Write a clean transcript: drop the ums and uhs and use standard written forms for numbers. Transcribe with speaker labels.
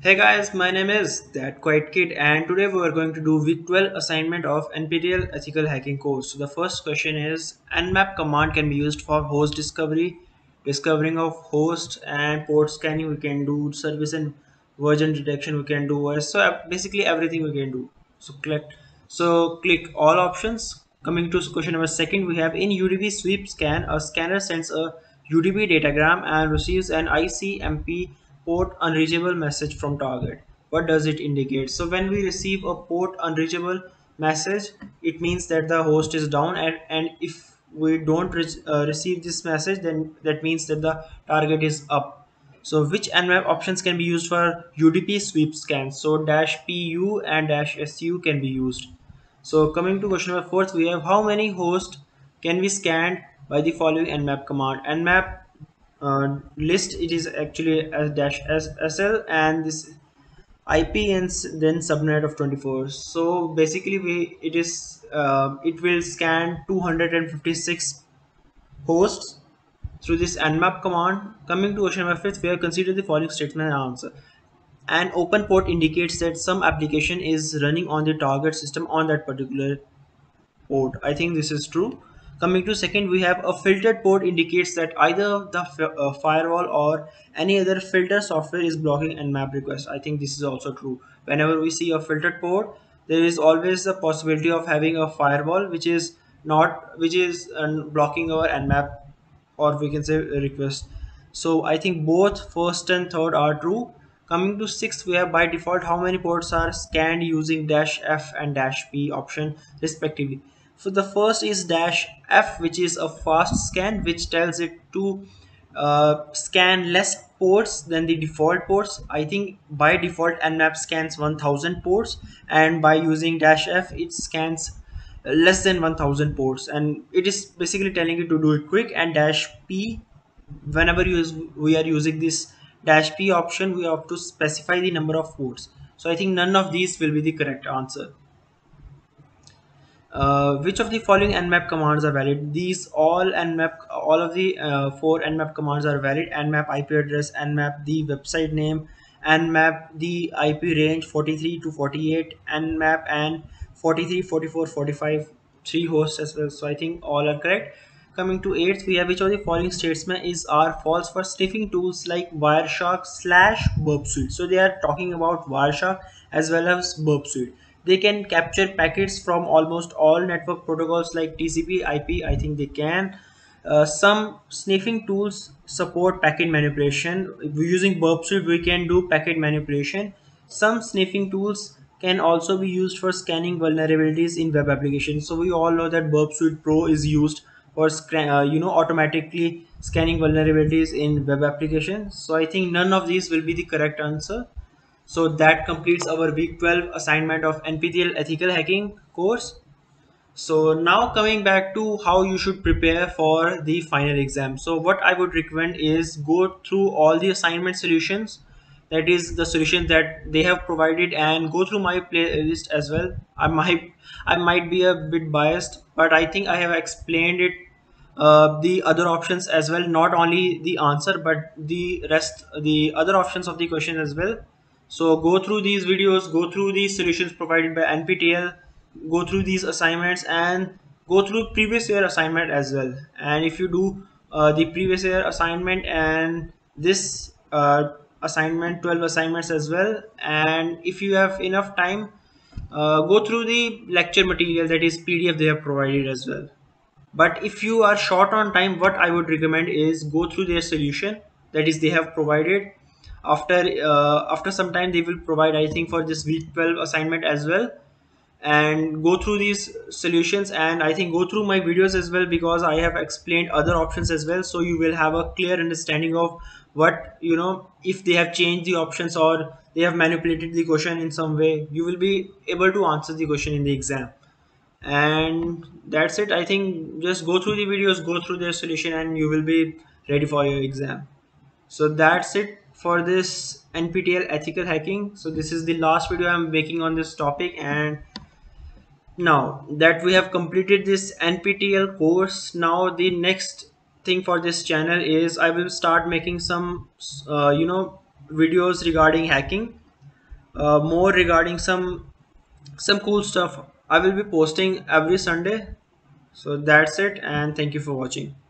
Speaker 1: Hey guys, my name is That Quiet Kid, and today we are going to do week 12 assignment of NPTEL Ethical Hacking course. So the first question is Nmap command can be used for host discovery, discovering of host and port scanning. We can do service and version detection. We can do basically everything we can do. So click all options. Coming to question number second, we have in UDP sweep scan, a scanner sends a UDP datagram and receives an ICMP port unreachable message from target. What does it indicate? So when we receive a port unreachable message, it means that the host is down, and if we don't receive this message, then that means that the target is up. So which nmap options can be used for UDP sweep scans? So dash pu and dash su can be used. So coming to question number fourth, we have how many hosts can be scanned by the following nmap command. Nmap list, it is actually as dash sl, and this IP and then subnet of 24. So basically it will scan 256 hosts through this nmap command. Coming to question number fifth, we have considered the following statement and answer. An open port indicates that some application is running on the target system on that particular port. I think this is true. Coming to second, we have a filtered port indicates that either the firewall or any other filter software is blocking nmap request. I think this is also true. Whenever we see a filtered port, there is always the possibility of having a firewall which is blocking our nmap, or we can say request. So I think both first and third are true. Coming to sixth, we have by default how many ports are scanned using dash f and dash p option respectively. So the first is dash f, which is a fast scan, which tells it to scan less ports than the default ports. I think by default nmap scans 1000 ports, and by using dash f it scans less than 1000 ports, and it is basically telling you to do it quick. And dash p, whenever we are using this dash p option, we have to specify the number of ports. So I think none of these will be the correct answer. Which of the following nmap commands are valid? These all of the four nmap commands are valid. Nmap IP address, nmap the website name, nmap the IP range 43 to 48, nmap and 43, 44, 45, three hosts as well. So I think all are correct. Coming to eighth, we have which of the following statement is are false for sniffing tools like Wireshark slash Burp Suite. So they are talking about Wireshark as well as Burp Suite. They can capture packets from almost all network protocols like TCP, IP. I think they can. Some sniffing tools support packet manipulation. Using Burp Suite, we can do packet manipulation. Some sniffing tools can also be used for scanning vulnerabilities in web applications. So we all know that Burp Suite Pro is used for automatically scanning vulnerabilities in web applications. So I think none of these will be the correct answer. So that completes our week 12 assignment of NPTEL Ethical Hacking course. So now coming back to how you should prepare for the final exam. So what I would recommend is go through all the assignment solutions. That is the solution that they have provided, and go through my playlist as well. I might be a bit biased, but I think I have explained it, the other options as well, not only the answer but the other options of the question as well. So go through these videos, go through these solutions provided by NPTEL, go through these assignments, and go through previous year assignment as well. And if you do the previous year assignment and this assignment, 12 assignments as well, and if you have enough time, go through the lecture material, that is PDF they have provided as well. But if you are short on time, what I would recommend is go through their solution, that is they have provided. After some time they will provide, I think, for this week 12 assignment as well. And go through these solutions, and I think go through my videos as well, because I have explained other options as well, so you will have a clear understanding of what, if they have changed the options or they have manipulated the question in some way, you will be able to answer the question in the exam. And that's it. I think just go through the videos, go through their solution, and you will be ready for your exam. So that's it for this NPTEL ethical hacking. So this is the last video I'm making on this topic, and now that we have completed this NPTEL course, now the next thing for this channel is I will start making some videos regarding hacking. more regarding some cool stuff. I will be posting every Sunday. So that's it, and thank you for watching.